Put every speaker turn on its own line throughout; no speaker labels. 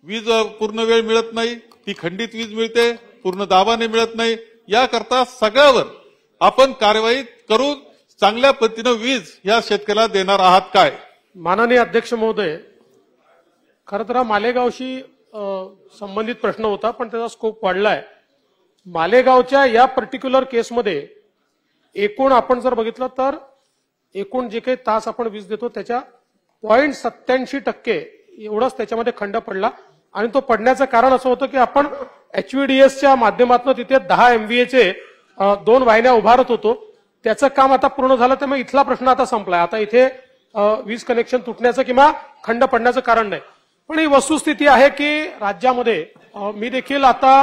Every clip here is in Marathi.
वीज पूर्ण वेळ मिळत नाही, ती खंडित वीज मिळते, पूर्ण दाबाने मिळत नाही. याकरता सगळ्यावर आपण कारवाई करून चांगल्या पद्धतीने वीज या शेतकऱ्याला देणार आहात काय?
माननीय अध्यक्ष महोदय, खरं तर मालेगावशी संबंधित प्रश्न होता, पण त्याचा स्कोप वाढलाय. मालेगावच्या या पर्टिक्युलर केसमध्ये एकूण आपण जर बघितलं तर एकूण जे काही तास आपण वीज देतो त्याच्या 0.87% एवढंच त्याच्यामध्ये खंड पडला. आणि तो पडण्याचं कारण असं होतं की आपण HVDSच्या माध्यमातून तिथे 10 MVA चे 2 वाहिन्या उभारत होतो. त्याचं काम आता पूर्ण झालं, त्यामुळे इथला प्रश्न आता संपलाय. आता इथे वीज कनेक्शन तुटण्याचं किंवा खंड पडण्याचं कारण नाही. पण ही वस्तुस्थिती आहे की राज्यामध्ये मी देखील आता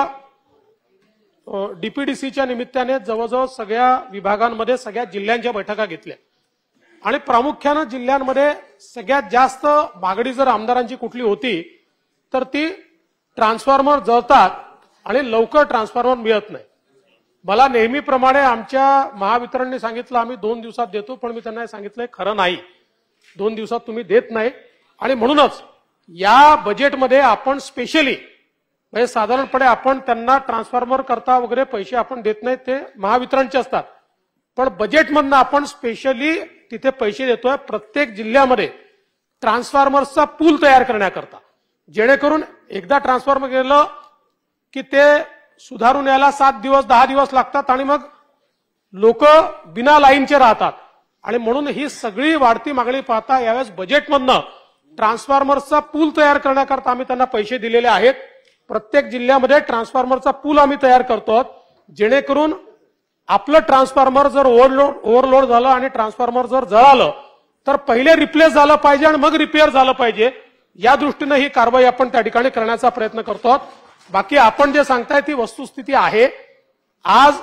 DPDCच्या निमित्ताने जवळजवळ सगळ्या विभागांमध्ये सगळ्या जिल्ह्यांच्या बैठका घेतल्या आणि प्रामुख्याने जिल्ह्यांमध्ये सगळ्यात जास्त मागणी जर आमदारांची कुठली होती तर ती ट्रान्सफॉर्मर जळतात आणि लवकर ट्रान्सफॉर्मर मिळत नाही. मला नेहमीप्रमाणे आमच्या महावितरणने सांगितलं आम्ही 2 दिवसात देतो, पण मी त्यांना सांगितलंय खरं नाही, 2 दिवसात तुम्ही देत नाही. आणि म्हणूनच या बजेटमध्ये आपण स्पेशली म्हणजे साधारणपणे आपण त्यांना ट्रान्सफॉर्मर करता वगैरे पैसे आपण देत नाही, ते महावितरणचे असतात. पण बजेटमधनं आपण स्पेशली तिथे पैसे देतोय प्रत्येक जिल्ह्यामध्ये ट्रान्सफॉर्मर्सचा पूल तयार करण्याकरता, जेणेकरून एकदा ट्रान्सफॉर्मर गेलं की ते सुधारून यायला 7 दिवस 10 दिवस लागतात आणि मग लोक बिना लाईनचे राहतात. आणि म्हणून ही सगळी वाढती मागणी पाहता यावेळेस बजेटमधनं ट्रान्सफॉर्मर्सचा पूल तयार करण्याकरता आम्ही त्यांना पैसे दिलेले आहेत. प्रत्येक जिल्ह्यामध्ये ट्रान्सफॉर्मरचा पूल आम्ही तयार करतो, जेणेकरून आपलं ट्रान्सफॉर्मर जर ओव्हरलोड झालं आणि ट्रान्सफॉर्मर जर जळालं तर पहिले रिप्लेस झालं पाहिजे आणि मग रिपेअर झालं पाहिजे. या दृष्टीने ही कारवाई आपण त्या ठिकाणी करण्याचा प्रयत्न करतो. बाकी आपण जे सांगताय ती वस्तुस्थिती आहे. आज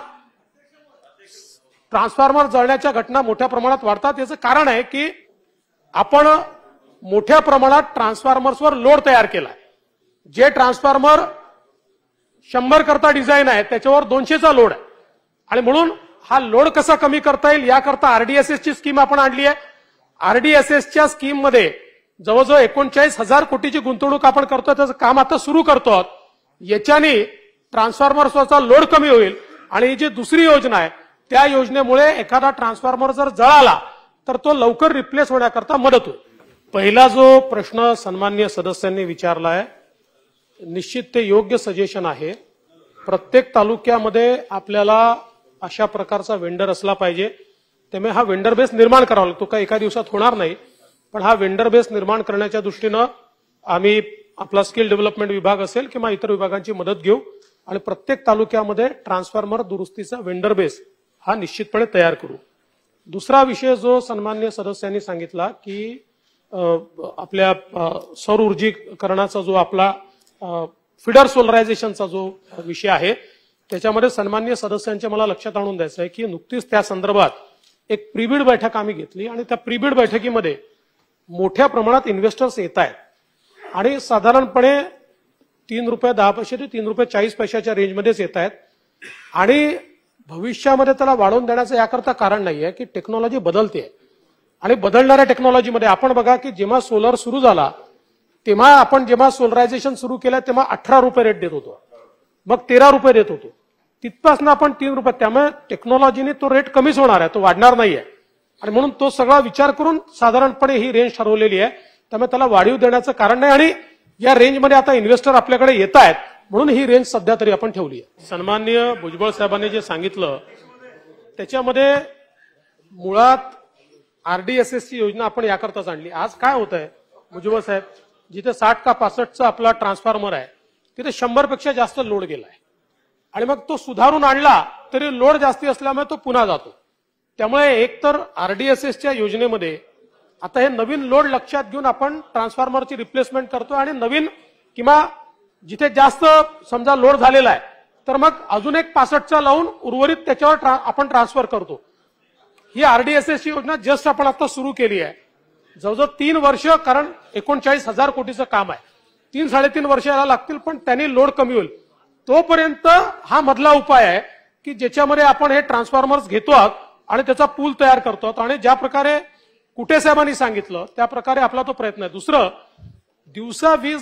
ट्रान्सफॉर्मर जळण्याच्या घटना मोठ्या प्रमाणात वाढतात. याचं कारण आहे की आपण मोठ्या प्रमाणात ट्रान्सफॉर्मर्सवर लोड तयार केलाय. जे ट्रान्सफॉर्मर 100 करता डिझाईन आहे त्याच्यावर 200चा लोड आहे. आणि म्हणून हा लोड कसा कमी करता येईल याकरता RDSSची स्कीम आपण आणली आहे. RDSSच्या स्कीम मध्ये जवळजवळ 39,000 कोटीची गुंतवणूक आपण करतोय, त्याचं काम आता सुरू करतो. याच्याने ट्रान्सफॉर्मर्सचा लोड कमी होईल. आणि ही जी दुसरी योजना आहे त्या योजनेमुळे एखादा ट्रान्सफॉर्मर जर जळाला तर तो लवकर रिप्लेस होण्याकरता मदत होईल. पहिला जो प्रश्न सन्माननीय सदस्यांनी विचारला आहे, निश्चित ते योग्य सजेशन आहे. प्रत्येक तालुक्यामध्ये आपल्याला अशा प्रकारचा वेंडर असला पाहिजे. त्यामुळे हा वेंडर बेस निर्माण करावा लागतो, काही एका दिवसात होणार नाही. पण हा वेंडर बेस निर्माण करण्याच्या दृष्टीनं आम्ही आपला स्किल डेव्हलपमेंट विभाग असेल किंवा इतर विभागांची मदत घेऊ आणि प्रत्येक तालुक्यामध्ये ट्रान्सफॉर्मर दुरुस्तीचा वेंडर बेस हा निश्चितपणे तयार करू. दुसरा विषय जो सन्माननीय सदस्यांनी सांगितला की आपल्या सौर ऊर्जीकरणाचा जो आपला फिडर सोलरायझेशनचा जो विषय आहे त्याच्यामध्ये सन्माननीय सदस्यांच्या मला लक्षात आणून द्यायचं आहे की नुकतीच त्या संदर्भात एक प्रीबिड बैठक आम्ही घेतली आणि त्या प्रीबिड बैठकीमध्ये मोठ्या प्रमाणात इन्व्हेस्टर्स येत आहेत आणि साधारणपणे ₹3.10 ते ₹3.40 रेंजमध्येच येत आहेत. आणि भविष्यामध्ये त्याला वाढवून देण्याचं याकरता कारण नाही आहे की टेक्नॉलॉजी बदलते आणि बदलणाऱ्या टेक्नॉलॉजीमध्ये आपण बघा की जेव्हा सोलर सुरू झाला तेव्हा आपण जेव्हा सोलरायझेशन सुरू केलं तेव्हा ₹18 रेट देत होतो, मग ₹13 देत होतो, तिथपासून आपण ₹3. त्यामुळे टेक्नॉलॉजीने तो रेट कमीच होणार आहे, तो वाढणार नाहीये. आणि म्हणून तो सगळा विचार करून साधारणपणे ही रेंज ठरवलेली आहे. त्यामुळे त्याला वाढीव देण्याचं कारण नाही आणि या रेंजमध्ये आता इन्व्हेस्टर आपल्याकडे येत आहेत म्हणून ही रेंज सध्या तरी आपण ठेवली आहे. सन्माननीय भुजबळ साहेबांनी जे सांगितलं त्याच्यामध्ये मुळात RDSSची योजना आपण याकरताच आणली. आज काय होत आहे भुजबळ साहेब, जिथे 60 का 65चा आपला ट्रान्सफॉर्मर आहे तिथे 100 पेक्षा जास्त लोड गेलाय आणि मग तो सुधारून आणला तरी लोड जास्ती असल्यामुळे तो पुन्हा जातो. त्यामुळे एकतर RDSSच्या योजनेमध्ये आता हे नवीन लोड लक्षात घेऊन आपण ट्रान्सफॉर्मरची रिप्लेसमेंट करतो आणि नवीन किंवा जिथे जास्त समजा लोड झालेला आहे तर मग अजून एक 65चा लावून उर्वरित त्याच्यावर आपण ट्रान्सफर करतो. ही RDSSची योजना जस्ट आपण आता सुरू केली आहे. जवळजवळ 3 वर्ष, कारण 39,000 कोटीचं काम आहे, 3-3.5 वर्ष याला लागतील, पण त्यांनी लोड कमी होईल. तोपर्यंत हा मधला उपाय आहे की ज्याच्यामध्ये आपण हे ट्रान्सफॉर्मर्स घेतो आहोत आणि त्याचा पूल तयार करतो आहोत आणि ज्या प्रकारे कुटे साहेबांनी सांगितलं त्या प्रकारे आपला तो प्रयत्न आहे. दुसरं, दिवसा वीज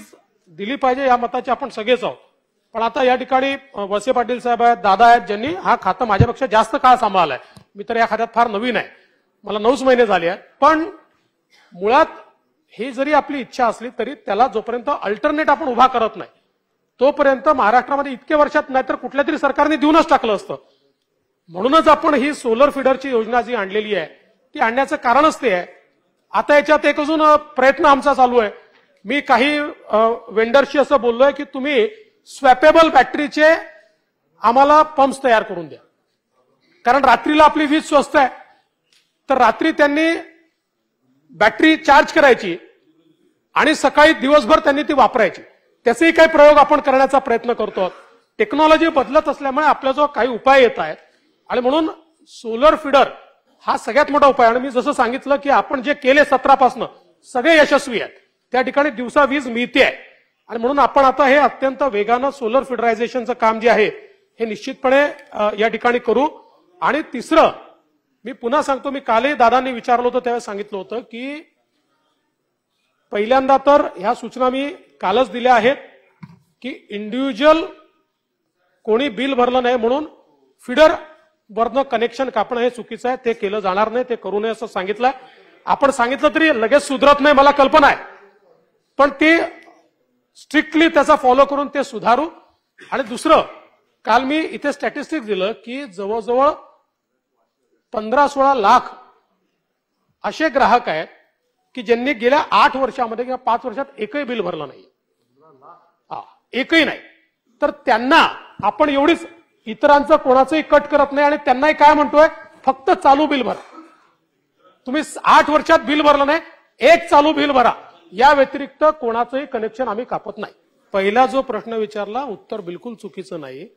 दिली पाहिजे या मताचे आपण सगळेच आहोत. पण आता या ठिकाणी वळसे पाटील साहेब आहेत, दादा आहेत, ज्यांनी हा खातं माझ्यापेक्षा जास्त काळ सांभाळलाय. मी तर या खात्यात फार नवीन आहे, मला 9 महिने झाले आहेत. पण मुळात ही जरी आपली इच्छा असली तरी त्याला जोपर्यंत अल्टरनेट आपण उभा करत नाही तोपर्यंत महाराष्ट्रामध्ये इतक्या वर्षात नाहीतर कुठल्या तरी सरकारने देऊनच टाकलं असतं. म्हणूनच आपण ही सोलर फीडरची योजना जी आणलेली आहे ती आणण्याचं कारणच ते आहे. आता याच्यात एक अजून प्रयत्न आमचा चालू आहे. मी काही वेंडरशी असं बोललोय की तुम्ही स्वॅपेबल बॅटरीचे आम्हाला पंप्स तयार करून द्या, कारण रात्रीला आपली वीज स्वस्त आहे. तर रात्री त्यांनी बॅटरी चार्ज करायची आणि सकाळी दिवसभर त्यांनी ती वापरायची. त्याचेही काही प्रयोग आपण करण्याचा प्रयत्न करतो. टेक्नॉलॉजी बदलत असल्यामुळे आपल्याजवळ काही उपाय येत आहेत आणि म्हणून सोलर फीडर हा सगळ्यात मोठा उपाय. आणि मी जसं सांगितलं की आपण जे केले 17 पासून सगळे यशस्वी आहेत. त्या ठिकाणी दिवसा वीज मिळते आहे आणि म्हणून आपण आता हे अत्यंत वेगानं सोलर फीडरायझेशनचं काम जे आहे हे निश्चितपणे या ठिकाणी करू. आणि तिसरं मी पुन्हा सांगतो, मी कालही दादांनी विचारलं होतं त्यावेळेस सांगितलं होतं की पहिल्यांदा तर ह्या सूचना मी कालच दिल्या आहेत की इंडिव्हिज्युअल कोणी बिल भरलं नाही म्हणून फीडर वरनं कनेक्शन कापणं हे चुकीचं आहे, ते केलं जाणार नाही, ते करू नये असं सांगितलंय. आपण सांगितलं तरी लगेच सुधरत नाही मला कल्पना आहे, पण ते स्ट्रिक्टली त्याचा फॉलो करून ते सुधारू. आणि दुसरं, काल मी इथे स्टॅटिस्टिक्स दिलं की जवळजवळ 15-16 लाख असे ग्राहक आहेत की ज्यांनी गेल्या 8 वर्षामध्ये किंवा 5 वर्षात एकही बिल भरलं नाही. एकही नाही. तर त्यांना आपण एवढीच इतरांचं कोणाचंही कट करत नाही आणि त्यांनाही काय म्हणतोय, फक्त चालू बिल भरा. तुम्ही 8 वर्षात बिल भरलं नाही, एक चालू बिल भरा. या व्यतिरिक्त कोणाचंही कनेक्शन आम्ही कापत नाही. पहिला जो प्रश्न विचारला उत्तर बिलकुल चुकीचं नाही.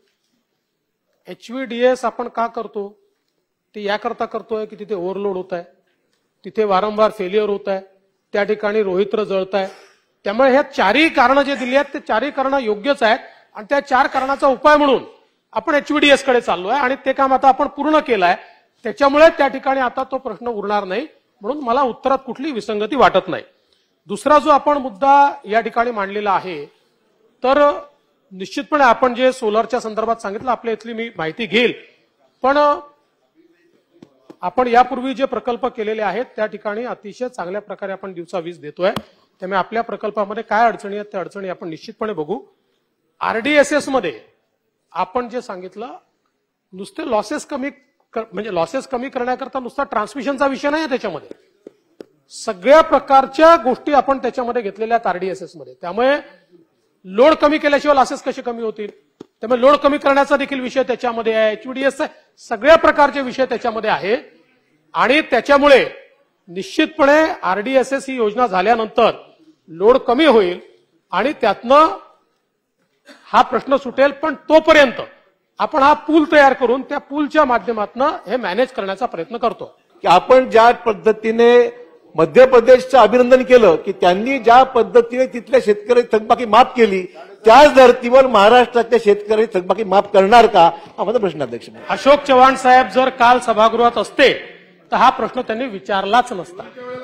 HVDS आपण का करतो, ते याकरता करतोय की तिथे ओव्हरलोड होत आहे, तिथे वारंवार फेल्युअर होत आहे, त्या ठिकाणी रोहित्र जळत आहे. त्यामुळे ह्या 4ही कारणं जे दिली आहेत ते 4ही कारणं योग्यच आहेत आणि त्या 4 कारणाचा उपाय म्हणून आपण HVDS कडे चाललोय आणि ते काम आता आपण पूर्ण केलं आहे. त्याच्यामुळे त्या ठिकाणी आता तो प्रश्न उरणार नाही, म्हणून मला उत्तरात कुठली विसंगती वाटत नाही. दुसरा जो आपण मुद्दा या ठिकाणी मांडलेला आहे, तर निश्चितपणे आपण जे सोलरच्या संदर्भात सांगितलं आपल्या इथली मी माहिती घेईल, पण आपण यापूर्वी जे प्रकल्प केलेले आहेत त्या ठिकाणी अतिशय चांगल्या प्रकारे आपण दिवसा वीज देतोय. त्यामुळे आपल्या प्रकल्पामध्ये काय अडचणी आहेत त्या अडचणी आपण निश्चितपणे बघू. RDSS मध्ये आपण जे सांगितलं नुसते लॉसेस कमी म्हणजे लॉसेस कमी करण्याकरता नुसता ट्रान्समिशनचा विषय नाही आहे, त्याच्यामध्ये सगळ्या प्रकारच्या गोष्टी आपण त्याच्यामध्ये घेतलेल्या आहेत RDSS मध्ये. त्यामुळे लोड कमी केल्याशिवाय लॉसेस कसे कमी होतील, त्यामुळे लोड कमी करण्याचा देखील विषय त्याच्यामध्ये आहे. HVDS सगळ्या प्रकारचे विषय त्याच्यामध्ये आहे आणि त्याच्यामुळे निश्चितपणे RDSS ही योजना झाल्यानंतर लोड कमी होईल आणि त्यातनं हा प्रश्न सुटेल. पण तोपर्यंत आपण हा पूल तयार करून त्या पूलच्या माध्यमातून हे मॅनेज करण्याचा प्रयत्न करतो.
की आपण ज्या पद्धतीने मध्य प्रदेशचं अभिनंदन केलं की त्यांनी ज्या पद्धतीने तिथल्या शेतकरी थकबाकी माफ केली, त्याच धर्तीवर महाराष्ट्रातल्या शेतकरी थकबाकी माफ करणार का, हा माझा प्रश्न अध्यक्ष.
अशोक चव्हाण साहेब जर काल सभागृहात असते तर हा प्रश्न त्यांनी विचारलाच नसता.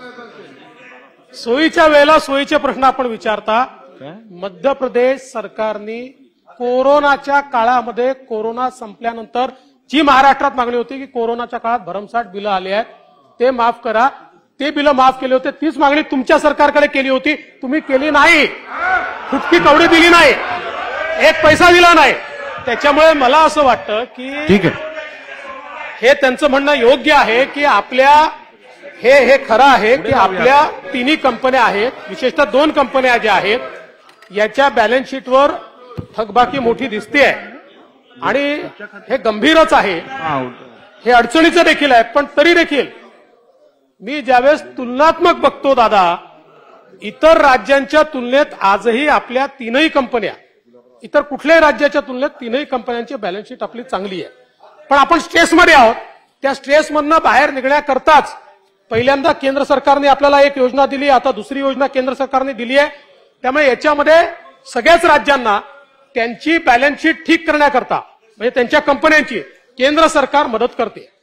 सोयीच्या वेळेला सोयीचे प्रश्न आपण विचारता. मध्य प्रदेश सरकारने कोरोनाच्या काळामध्ये कोरोना संपल्यानंतर जी महाराष्ट्रात मागणी होती की कोरोनाच्या काळात भरमसाठ बिलं आली आहेत ते माफ करा, ते बिलं माफ केले होते. तीच मागणी तुमच्या सरकारकडे केली होती, तुम्ही केली नाही. फुटकी कवडी दिली नाही, एक पैसा दिला नाही. त्याच्यामुळे मला असं वाटतं की
ठीक आहे,
हे त्यांचं म्हणणं योग्य आहे की आपल्या हे खरं आहे की आपल्या 3ही कंपन्या आहेत, विशेषतः 2 कंपन्या ज्या आहेत याच्या बॅलन्स शीटवर थकबाकी मोठी दिसते आहे आणि हे गंभीरच आहे, हे अडचणीचं देखील आहे. पण तरी देखील मी ज्यावेळेस तुलनात्मक बघतो दादा, इतर राज्यांच्या तुलनेत आजही आपल्या 3ही कंपन्या, इतर कुठल्याही राज्याच्या तुलनेत 3ही कंपन्यांची बॅलन्स शीट आपली चांगली आहे. पण आपण स्ट्रेसमध्ये आहोत. त्या स्ट्रेसमधनं बाहेर निघण्याकरताच पहिल्यांदा केंद्र सरकारने आपल्याला एक योजना दिली, आता दुसरी योजना केंद्र सरकारने दिली आहे. त्यामुळे याच्यामध्ये सगळ्याच राज्यांना त्यांची बॅलन्स शीट ठीक करण्याकरता म्हणजे त्यांच्या कंपन्यांची केंद्र सरकार मदत करते.